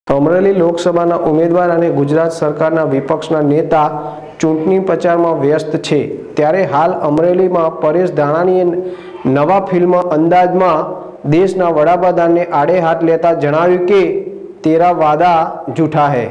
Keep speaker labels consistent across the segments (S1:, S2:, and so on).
S1: અમરેલી લોકસભાના ઉમેદવાર અને ગુજરાત સરકારના વિપક્ષના નેતા ચૂંટણી પ્રચારમાં વ્યસ્ત છે, ત્યારે હાલ અમરેલીમાં પરેશ ધાનાણીએ નવા ફિલ્મ અંદાજમાં દેશના વડાપ્રધાનને આડે હાથ લેતા જણાવ્યું કે તેરા વાદા झूठा है।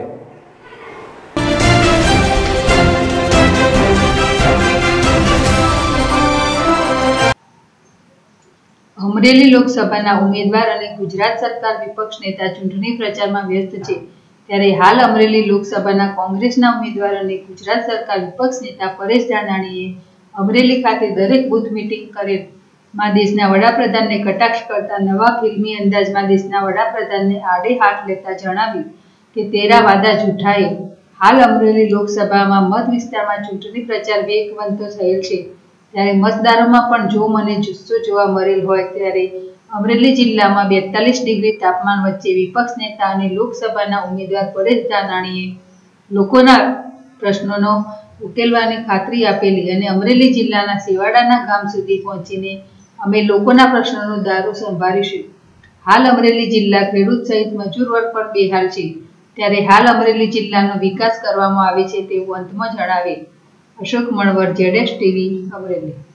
S2: અમરેલી લોકસભાના ઉમેદવાર અને ગુજરાત સરકાર વિપક્ષ નેતા ચૂંટણી પ્રચારમાં વ્યસ્ત છે, ત્યારે હાલ અમરેલી લોકસભાના કોંગ્રેસના ઉમેદવાર અને ગુજરાત સરકાર વિપક્ષ નેતા પરેશ ધાનાણીએ અમરેલી ખાતે દરેક બૂથ મીટિંગ કરેમાં દેશના વડાપ્રધાનને કટાક્ષ કરતા નવા ફિલ્મી અંદાજમાં દેશના વડાપ્રધાનને આડે હાથ લેતા જણાવ્યું કે તેરા વાદા झूठा है। હાલ અમરેલી લોકસભામાં મત વિસ્તારમાં ચૂંટણી પ્રચાર વેગવંતો થયેલ છે, ત્યારે મતદારોમાં પણ જોમ અને જુસ્સો જોવા મળેલ હોય ત્યારે અમરેલી જિલ્લામાં 42 ડિગ્રી તાપમાન વચ્ચે વિપક્ષ નેતા અને લોકસભાના ઉમેદવાર પરેશ ધાનાણીએ લોકોના પ્રશ્નોનો ઉકેલવાની ખાતરી આપેલી અને અમરેલી જિલ્લાના સેવાડાના ગામ સુધી પહોંચીને અમે લોકોના પ્રશ્નોનું દારૂ સંભાળીશું। હાલ અમરેલી જિલ્લા ખેડૂત સહિત મજૂર વર્ગ પર બેહાલ છે, ત્યારે હાલ અમરેલી જિલ્લાનો વિકાસ કરવામાં આવે છે તેવું અંતમાં જણાવે અશોક મણવર, ZSTV અમરેલી।